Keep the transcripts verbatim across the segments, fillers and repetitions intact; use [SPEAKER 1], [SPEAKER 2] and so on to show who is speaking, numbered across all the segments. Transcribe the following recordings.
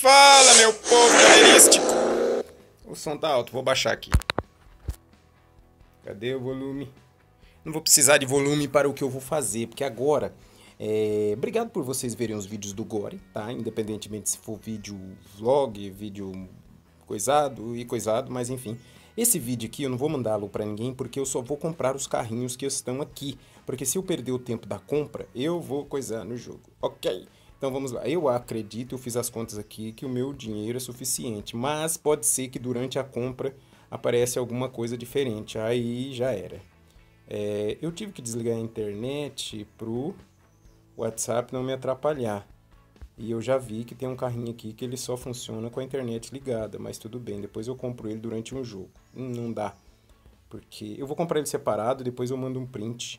[SPEAKER 1] Fala, meu povo galerístico! O som tá alto, vou baixar aqui. Cadê o volume? Não vou precisar de volume para o que eu vou fazer, porque agora... É... Obrigado por vocês verem os vídeos do Gore, tá? Independentemente se for vídeo vlog, vídeo coisado e coisado, mas enfim. Esse vídeo aqui eu não vou mandá-lo para ninguém, porque eu só vou comprar os carrinhos que estão aqui. Porque se eu perder o tempo da compra, eu vou coisar no jogo, ok? Então vamos lá, eu acredito, eu fiz as contas aqui, que o meu dinheiro é suficiente. Mas pode ser que durante a compra apareça alguma coisa diferente, aí já era. É, eu tive que desligar a internet pro WhatsApp não me atrapalhar. E eu já vi que tem um carrinho aqui que ele só funciona com a internet ligada, mas tudo bem, depois eu compro ele durante um jogo. Hum, não dá, porque eu vou comprar ele separado, depois eu mando um print.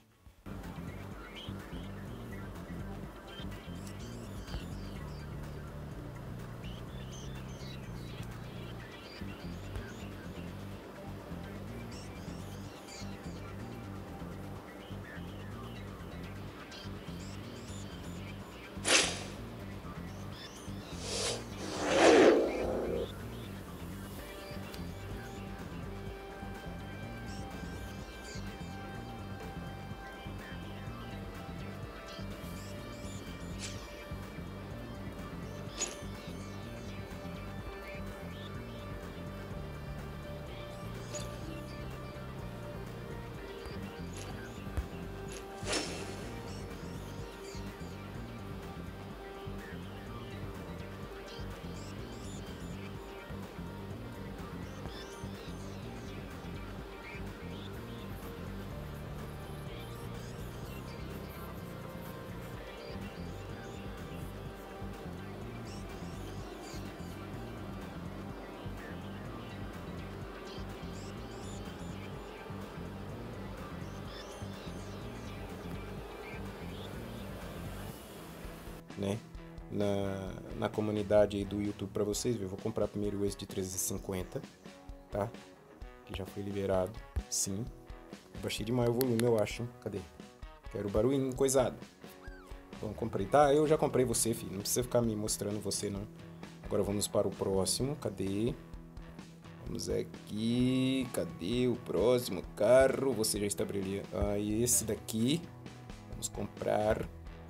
[SPEAKER 1] Né? Na, na comunidade aí do YouTube para vocês verem. Eu vou comprar primeiro esse de trezentos e cinquenta, tá? Que já foi liberado, sim. Eu baixei demais o volume, eu acho, hein? Cadê? Quero barulhinho, coisado. Então comprei, tá? Eu já comprei você, filho. Não precisa ficar me mostrando você, não. Agora vamos para o próximo, cadê? Vamos aqui, cadê o próximo carro? Você já está brilhando. Ah, e esse daqui, vamos comprar...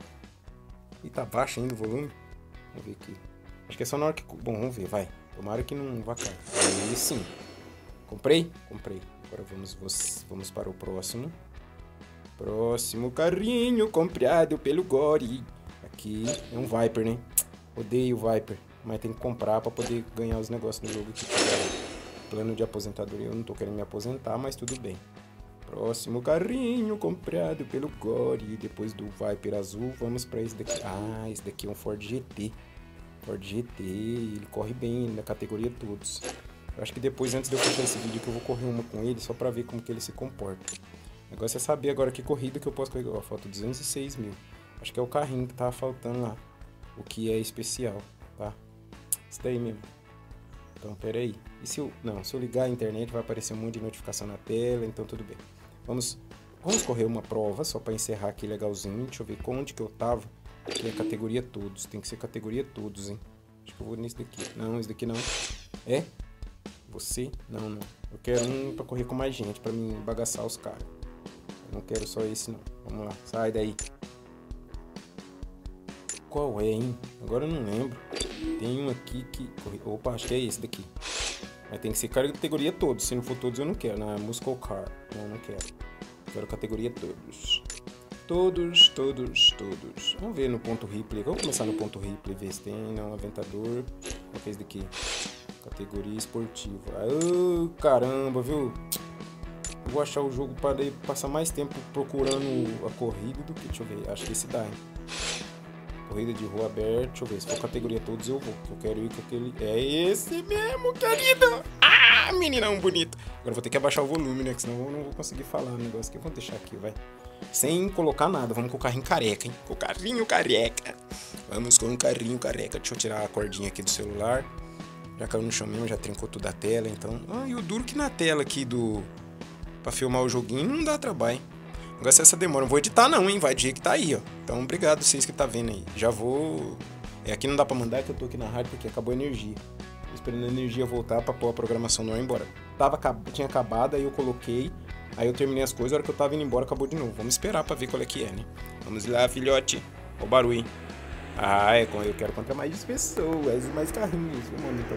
[SPEAKER 1] E tá baixo ainda o volume. Vamos ver aqui. Acho que é só na hora que... Bom, vamos ver, vai. Tomara que não vá cair. Aí sim. Comprei? Comprei. Agora vamos, vamos para o próximo. Próximo carrinho comprado pelo Gore. Aqui é um Viper, né? Odeio o Viper. Mas tem que comprar pra poder ganhar os negócios no jogo. Que plano de aposentadoria. Eu não tô querendo me aposentar, mas tudo bem. Próximo carrinho comprado pelo Gore. Depois do Viper azul, vamos para esse daqui. Ah, esse daqui é um Ford G T. Ford G T, ele corre bem na categoria todos. Eu acho que depois, antes de eu fechar esse vídeo, que eu vou correr uma com ele, só para ver como que ele se comporta. O negócio é saber agora que corrida que eu posso correr. Ó, falta duzentos e seis mil. Acho que é o carrinho que tava faltando lá. O que é especial, tá? Isso daí mesmo. Então, pera aí. E se eu... Não, se eu ligar a internet, vai aparecer um monte de notificação na tela, então tudo bem. Vamos, vamos correr uma prova, só para encerrar aqui legalzinho. Deixa eu ver onde que eu tava. Aqui é a categoria todos. Tem que ser categoria todos, hein? Acho que eu vou nesse daqui. Não, esse daqui não. É? Você? Não, não. Eu quero um para correr com mais gente, para me bagaçar os caras. Eu não quero só esse, não. Vamos lá, sai daí. Qual é, hein? Agora eu não lembro. Tem um aqui que... Opa, acho que é esse daqui. Mas tem que ser categoria todos. Se não for todos, eu não quero. Não, é Muscle Car. Não, não quero. Quero categoria todos. Todos, todos, todos. Vamos ver no ponto Ripley. Vamos começar no ponto Ripley. Ver se tem. Não, aventador. Qual que é esse daqui? Categoria esportiva. Oh, caramba, viu? Eu vou achar o jogo para passar mais tempo procurando a corrida do que... Deixa eu ver. Acho que esse dá, hein? Corrida de rua aberta, deixa eu ver, se for categoria todos eu vou, eu quero ir com aquele... É esse mesmo, querido! Ah, meninão bonito! Agora eu vou ter que abaixar o volume, né, que senão eu não vou conseguir falar o negócio que eu vou deixar aqui, vai. Sem colocar nada, vamos com o carrinho careca, hein? Com o carrinho careca. Vamos com o carrinho careca. Deixa eu tirar a cordinha aqui do celular. Já caiu no chão mesmo, já trincou tudo a tela, então... Ah, e o duro que na tela aqui do... Pra filmar o joguinho não dá trabalho, hein? Agora se essa demora, não vou editar não, hein? Vai do jeito que tá aí, ó. Então, obrigado vocês que tá vendo aí. Já vou É, aqui não dá pra mandar, é que eu tô aqui na rádio porque acabou a energia. Tô esperando a energia voltar pra pôr a programação no ar embora. Tava, tinha acabado, aí eu coloquei, aí eu terminei as coisas, a hora que eu tava indo embora acabou de novo. Vamos esperar pra ver qual é que é, né? Vamos lá, filhote. Ó o barulho, hein? Ah, é, eu quero contar mais de pessoas, mais carrinhos. Mano, então,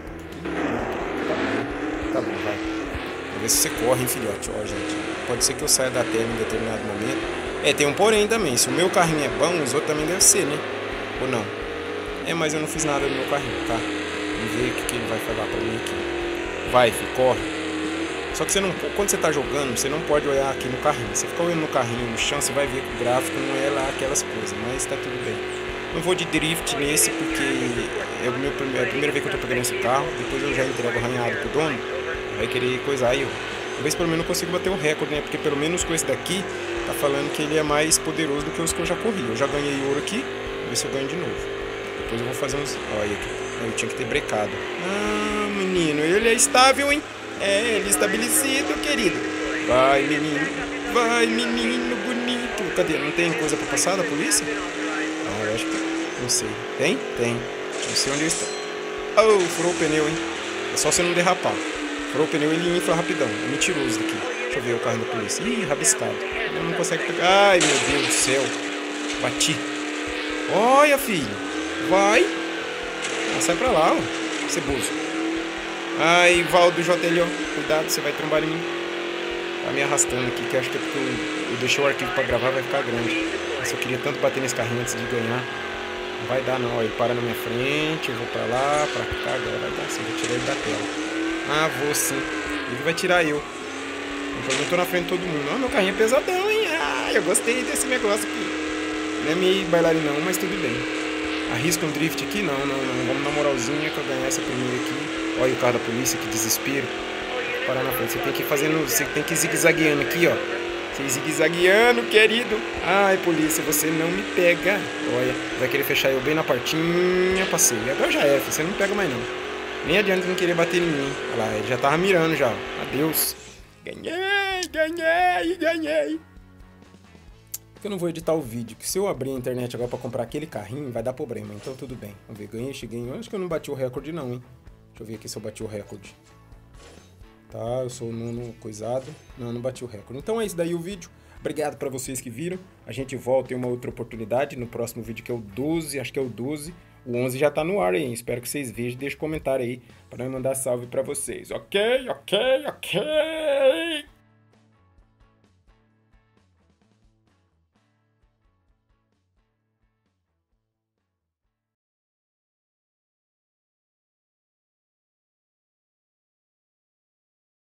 [SPEAKER 1] tá bom, vai. Vamos ver se você corre, hein, filhote. Ó, gente, pode ser que eu saia da tela em determinado momento. É, tem um porém também. Se o meu carrinho é bom, os outros também devem ser, né? Ou não? É, mas eu não fiz nada no meu carrinho, tá? Vamos ver o que, que ele vai falar pra mim aqui. Vai, filho, corre. Só que você não, quando você tá jogando, você não pode olhar aqui no carrinho. Você fica olhando no carrinho, no chão, você vai ver que o gráfico não é lá aquelas coisas, mas tá tudo bem. Não vou de drift nesse porque é, o meu, é a primeira vez que eu tô pegando esse carro. Depois eu já entrego arranhado pro dono. Vai querer coisar aí, ó. Talvez pelo menos eu consiga bater o recorde, né? Porque pelo menos com esse daqui, tá falando que ele é mais poderoso do que os que eu já corri. Eu já ganhei ouro aqui, vamos ver se eu ganho de novo. Depois eu vou fazer uns... Olha aqui, eu tinha que ter brecado. Ah, menino, ele é estável, hein? É, ele é estabelecido, querido. Vai, menino, vai, menino bonito. Cadê? Não tem coisa pra passar da polícia? Ah, eu acho que... Não sei. Tem? Tem. Não sei onde está. Oh, furou o pneu, hein? É só você não derrapar. Furou o pneu, ele infla rapidão. É mentiroso daqui. Deixa eu ver o carro da polícia. Ih, rabiscado. Ele não consegue pegar. Ai, meu Deus do céu. Bati. Olha, filho. Vai. Ah, sai pra lá, ó. Ceboso. Ai, Valdo J L, ó. Cuidado, você vai trombar em mim. Tá me arrastando aqui, que acho que é porque eu, eu deixei o arquivo pra gravar, vai ficar grande. Mas eu queria tanto bater nesse carrinho antes de ganhar. Não vai dar não, ó. Ele para na minha frente, eu vou pra lá, pra cá, agora vai dar sim. Vou tirar ele da tela. Ah, vou sim. Ele vai tirar eu. Então eu tô na frente de todo mundo. Ah, meu carrinho é pesadão, hein? Ah, eu gostei desse negócio aqui. Não é meio bailarinão, mas tudo bem. Arrisca um drift aqui? Não, não, não. Vamos na moralzinha que eu ganhar essa primeira aqui. Olha o carro da polícia, que desespero. Vou parar na frente. Você tem que ir fazendo. Você tem que ir zigue-zagueando aqui, ó. Você zigue-zagueando, querido. Ai, polícia, você não me pega. Olha, vai querer fechar eu bem na portinha. Passei. Agora já é, você não me pega mais não. Nem adianta não querer bater em mim. Olha lá, ele já tava mirando já. Adeus. Ganhei, ganhei, ganhei. Porque eu não vou editar o vídeo. Que se eu abrir a internet agora pra comprar aquele carrinho, vai dar problema. Então tudo bem. Vamos ver, ganhei, cheguei. Eu acho que eu não bati o recorde não, hein. Deixa eu ver aqui se eu bati o recorde. Tá, eu sou o nono coisado. Não, não bati o recorde. Então é isso daí o vídeo. Obrigado pra vocês que viram. A gente volta em uma outra oportunidade. No próximo vídeo que é o doze, acho que é o doze. O onze já tá no ar aí, espero que vocês vejam. Deixa um comentário aí para eu mandar salve para vocês. Ok, ok, ok.